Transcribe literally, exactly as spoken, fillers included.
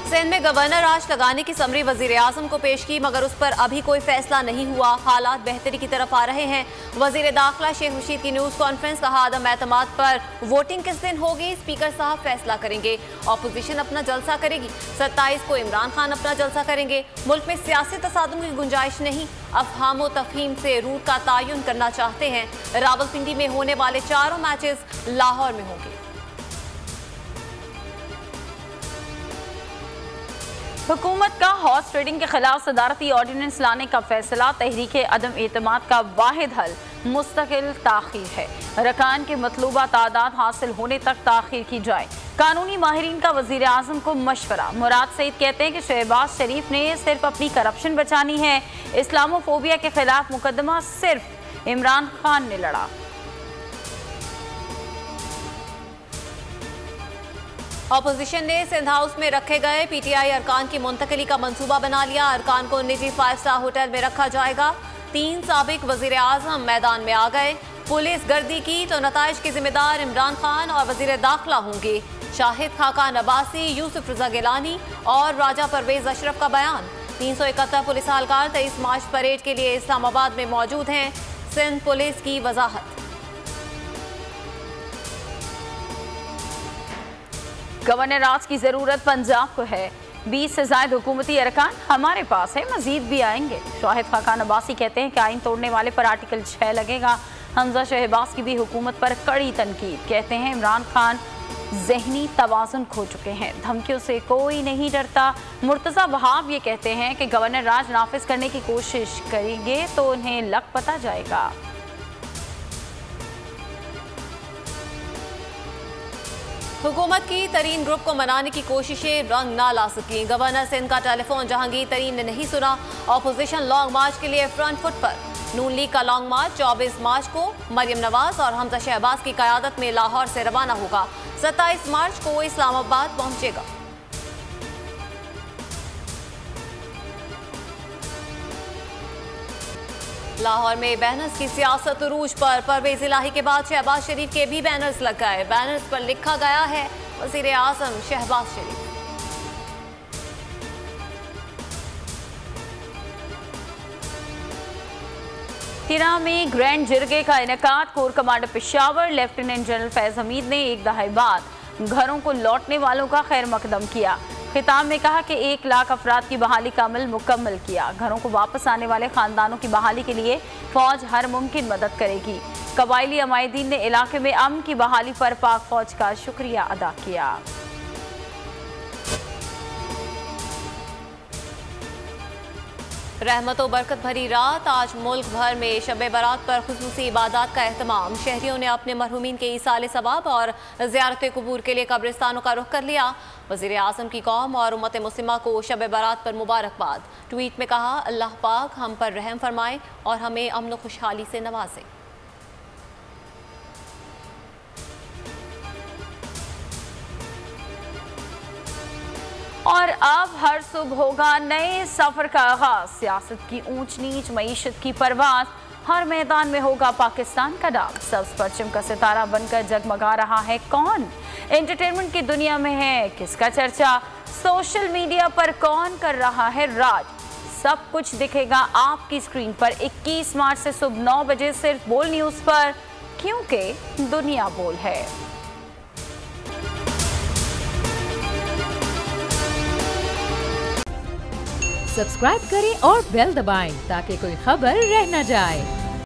सिंध में गवर्नर राज लगाने की समरी वजीर आजम को पेश की, मगर उस पर अभी कोई फैसला नहीं हुआ। हालात बेहतरी की तरफ आ रहे हैं। वजीर दाखिला शेख रशीद की न्यूज कॉन्फ्रेंस, कहा आदम एतमाद पर वोटिंग किस दिन होगी, स्पीकर साहब फैसला करेंगे। ऑपोजिशन अपना जलसा करेगी। सत्ताईस को इमरान खान अपना जलसा करेंगे। मुल्क में सियासी तसादुम की गुंजाइश नहीं। अफहाम व तफहीम से रूट का तयन करना चाहते हैं। रावलपिंडी में होने वाले चारों मैचेस लाहौर में होंगे। हुकूमत का हॉर्स ट्रेडिंग के खिलाफ सदारती ऑर्डिनेंस लाने का फैसला, तहरीक अदम एतमाद का वाहिद हल मुस्तकिल ताखीर है। रकान के मतलूबा तादाद हासिल होने तक ताखीर की जाए। कानूनी माहिरीन का वजीर आजम को मशवरा। मुराद सईद कहते हैं कि शहबाज शरीफ ने सिर्फ अपनी करप्शन बचानी है। इस्लामोफोबिया के खिलाफ मुकदमा सिर्फ इमरान खान ने लड़ा। ऑपोजिशन ने सिंध हाउस में रखे गए पीटीआई अरकान की मुंतकली का मंसूबा बना लिया। अरकान को निजी फाइव स्टार होटल में रखा जाएगा। तीन साबिक वजीर आजम मैदान में आ गए। पुलिस गर्दी की तो नताइज के जिम्मेदार इमरान खान और वजीर दाखिला होंगे। शाहिद खाकान अब्बासी, यूसुफ रजा गिलानी और राजा परवेज अशरफ का बयान। तीन सौ इकहत्तर पुलिस एहलकार तेईस मार्च परेड के लिए इस्लामाबाद में मौजूद हैं। सिंध पुलिस की वजाहत। गवर्नर राज की जरूरत पंजाब को है। बीस से ज्यादा हुकूमती अरकान हमारे पास है, मजीद भी आएंगे। शाहिद खाकान अब्बासी कहते हैं कि आइन तोड़ने वाले पर आर्टिकल छह लगेगा। हमजा शहबाज की भी हुकूमत पर कड़ी तनकीद। कहते हैं इमरान खान जहनी तवाज़ुन खो चुके हैं, धमकियों से कोई नहीं डरता। मुर्तज़ा वहाब ये कहते हैं कि गवर्नर राज नाफिज करने की कोशिश करेंगे तो उन्हें लग पता जाएगा। हुकूमत की तरीन ग्रुप को मनाने की कोशिशें रंग ना ला सकी। गवर्नर सिंध का टेलीफोन जहांगीर तरीन ने नहीं सुना। ऑपोजिशन लॉन्ग मार्च के लिए फ्रंट फुट पर। नून लीग का लॉन्ग मार्च चौबीस मार्च को मरियम नवाज और हमजा शहबाज की क़यादत में लाहौर से रवाना होगा। सत्ताईस मार्च को इस्लामाबाद पहुंचेगा। लाहौर में बैनर्स की सियासत उरूज पर। परवेज इलाही के बाद शहबाज शरीफ के भी बैनर्स लग गए। बैनर्स पर लिखा गया है वजीर आजम शहबाज शरीफ। तिरा में ग्रैंड जिरगे का इनेकाद। Corps commander Peshawar lieutenant general Faiz Hamid ने एक दहाई बाद घरों को लौटने वालों का खैर मकदम किया। खिताब में कहा कि एक लाख अफराद की बहाली का अमल मुकम्मल किया। घरों को वापस आने वाले खानदानों की बहाली के लिए फौज हर मुमकिन मदद करेगी। कबायली अमायदीन ने इलाके में अमन की बहाली पर पाक फौज का शुक्रिया अदा किया। रहमत व बरकत भरी रात। आज मुल्क भर में शब बारात पर खुसूसी इबादत का एहतमाम। शहरियों ने अपने मरहूमीन के ईसाल सवाब और ज़ियारत कबूर के लिए कब्रिस्तानों का रुख कर लिया। वज़ीर आज़म की कौम और उम्मत मुस्लिमा को शब बारात पर मुबारकबाद। ट्वीट में कहा, अल्लाह पाक हम पर रहम फरमाए और हमें अमन व खुशहाली से नवाजे। और अब हर सुबह होगा नए सफर का आगाज। सियासत की ऊंच नीच, मईशत की परवाज, हर मैदान में होगा पाकिस्तान का नाम। सब्ज परचम का सितारा बनकर जगमगा रहा है कौन? एंटरटेनमेंट की दुनिया में है किसका चर्चा? सोशल मीडिया पर कौन कर रहा है राज? सब कुछ दिखेगा आपकी स्क्रीन पर इक्कीस मार्च से सुबह नौ बजे सिर्फ बोल न्यूज पर, क्योंकि दुनिया बोल है। सब्सक्राइब करें और बेल दबाएं ताकि कोई खबर रह न जाए।